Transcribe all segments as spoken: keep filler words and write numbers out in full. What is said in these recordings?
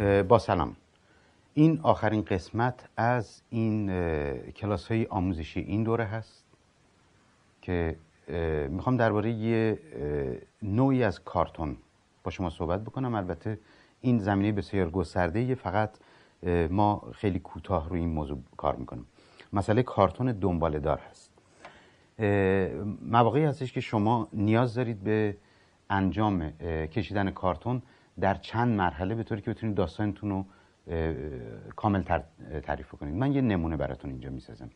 با سلام. این آخرین قسمت از این کلاس های آموزشی این دوره هست که میخوام درباره یه نوعی از کارتون با شما صحبت بکنم. البته این زمینه بسیار گسترده‌ای، فقط ما خیلی کوتاه روی این موضوع کار میکنیم. مسئله کارتون دنباله دار هست. مواقعی هستش که شما نیاز دارید به انجام کشیدن کارتون در چند مرحله به طوری که بتونید داستانتون رو کامل تر تعریف کنید. من یه نمونه براتون اینجا میسازم.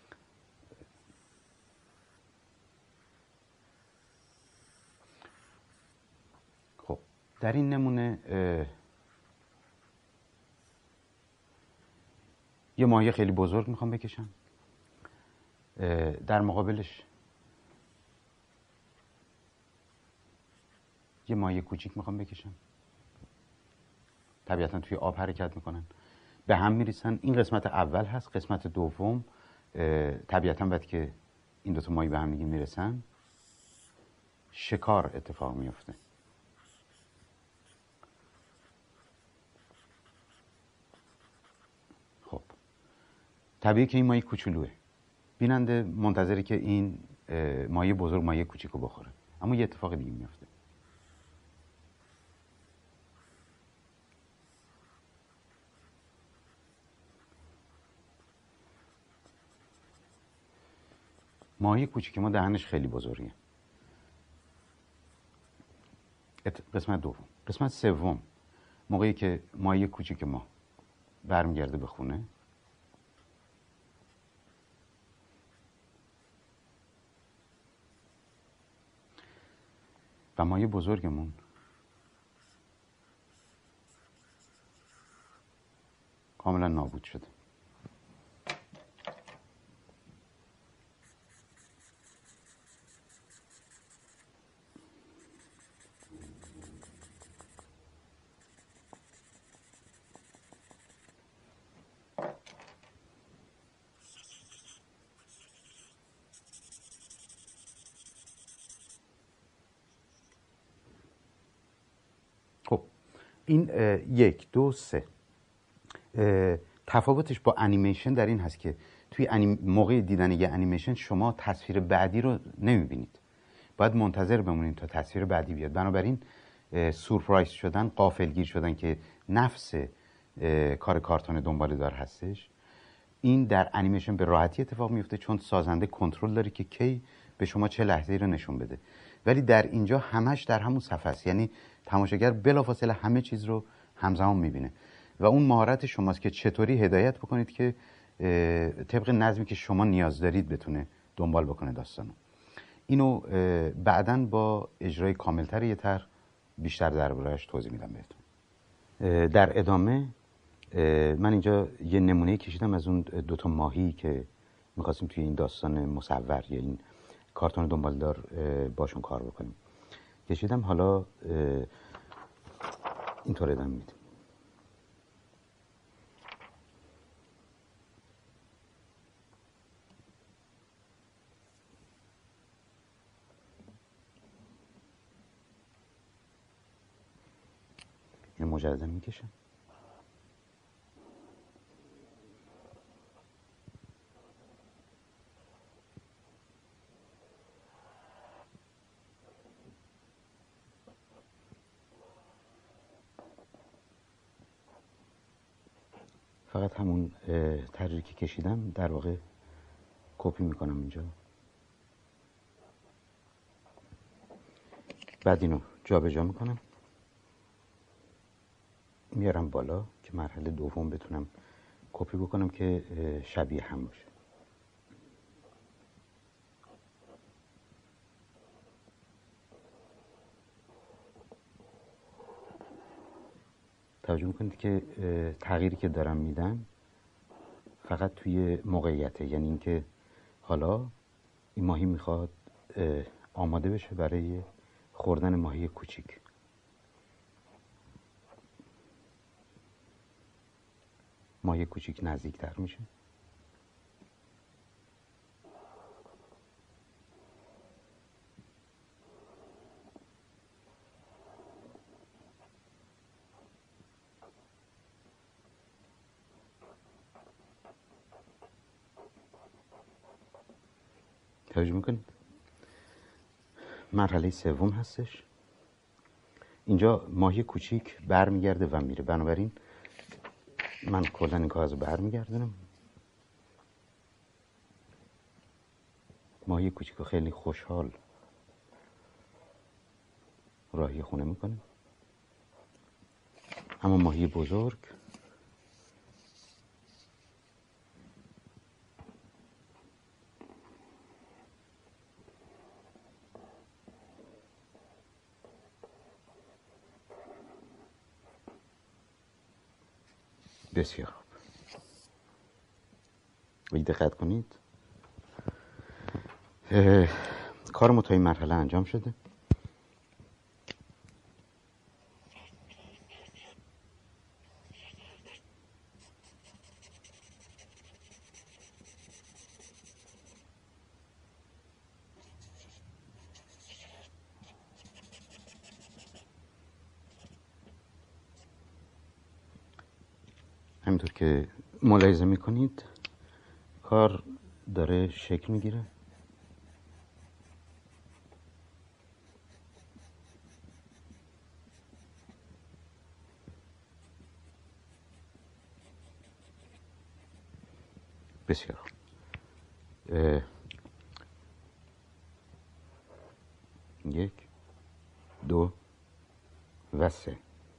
خب در این نمونه یه ماهی خیلی بزرگ میخوام بکشم، در مقابلش یه ماهی کوچیک میخوام بکشم. طبیعتا توی آب حرکت میکنن، به هم میریسن. این قسمت اول هست. قسمت دوم طبیعتا وقتی که این دو تا ماهی به هم دیگه میرسن شکار اتفاق میفته. خب طبیعی که این ماهی کوچولوه، بیننده منتظری که این ماهی بزرگ ماهی کوچیکو بخوره، اما یه اتفاق دیگه میفته. ماهی کوچیک ما دهنش خیلی بزرگه. قسمت دوم. قسمت سوم، موقعی که ماهی کوچیک ما برمیگرده به خونه، و ماهی بزرگمون کاملا نابود شده. خب این یک دو سه تفاوتش با انیمیشن در این هست که توی انیم... موقع دیدن یه انیمیشن شما تصویر بعدی رو نمیبینید، باید منتظر بمونید تا تصویر بعدی بیاد. بنابراین سورپرایز شدن، غافلگیر شدن که نفس کار کارتون دنباله دار هستش، این در انیمیشن به راحتی اتفاق میفته، چون سازنده کنترل داره که کی به شما چه لحظه‌ای رو نشون بده. ولی در اینجا همش در همون صفحه است، یعنی تماشاگر بلافاصله همه چیز رو همزمان میبینه و اون مهارت شماست که چطوری هدایت بکنید که طبق نظمی که شما نیاز دارید بتونه دنبال بکنه داستانو. اینو بعداً با اجرای کاملتر یه تر بیشتر درباره‌اش توضیح میدم بهتون. در ادامه من اینجا یه نمونه کشیدم از اون دوتا ماهی که میخواستیم توی این داستان مصور یا این کارتون دنبالدار باشون کار بکنیم. کشیدم، حالا اینطور ادامه میدیم. این مجددا میکشم. فقط همون طرحی که کشیدم در واقع کپی میکنم اینجا، بعد اینو جا به جا میکنم، میارم بالا که مرحله دوم بتونم کپی بکنم که شبیه هم باشه. توجه میکنید که تغییری که دارم میدم فقط توی موقعیته، یعنی اینکه حالا این ماهی میخواد آماده بشه برای خوردن ماهی کوچیک. ماهی کوچیک نزدیکتر میشه. توجه میکنید؟ مرحله سوم هستش. اینجا ماهی کوچیک برمیگرده و میره، بنابراین من کلا این کاغذ رو برمیگردونم. ماهی کوچیک رو خیلی خوشحال راهی خونه میکنه، اما ماهی بزرگ بسیار خوب. ولی دقت کنید کار ما تا این مرحله انجام شده. همینطور که ملاحظه میکنید کار داره شکل میگیره. بسیار یک دو و سه.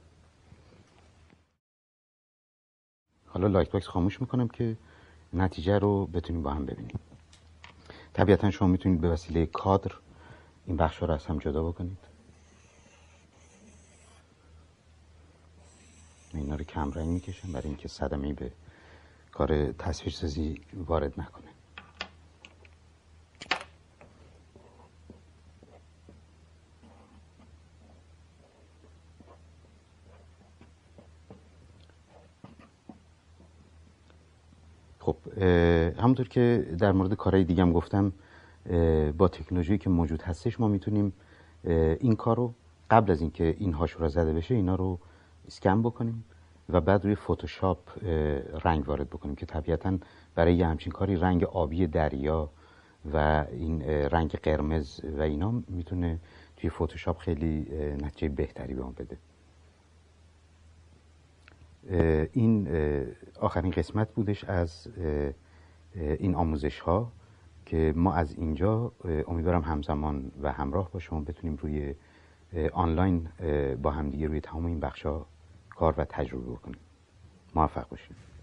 حالا لایت باکس خاموش میکنم که نتیجه رو بتونیم با هم ببینیم. طبیعتا شما میتونید به وسیله کادر این بخش رو از هم جدا بکنید. اینا رو کم رنگ میکشم برای اینکه صدمه‌ای به کار تصویرسازی وارد نکنه. خب همونطور که در مورد کارهای دیگه هم گفتم، با تکنولوژی که موجود هستش ما میتونیم این کار رو قبل از اینکه این هاشورا زده بشه اینا رو اسکن بکنیم و بعد روی فتوشاپ رنگ وارد بکنیم که طبیعتاً برای یه همچین کاری رنگ آبی دریا و این رنگ قرمز و اینا میتونه توی فتوشاپ خیلی نتیجه بهتری به ما بده. این آخرین قسمت بودش از این آموزش ها که ما از اینجا امیدوارم همزمان و همراه با شما بتونیم روی آنلاین با همدیگه روی تمام این بخشا کار و تجربه بکنیم. موفق باشید.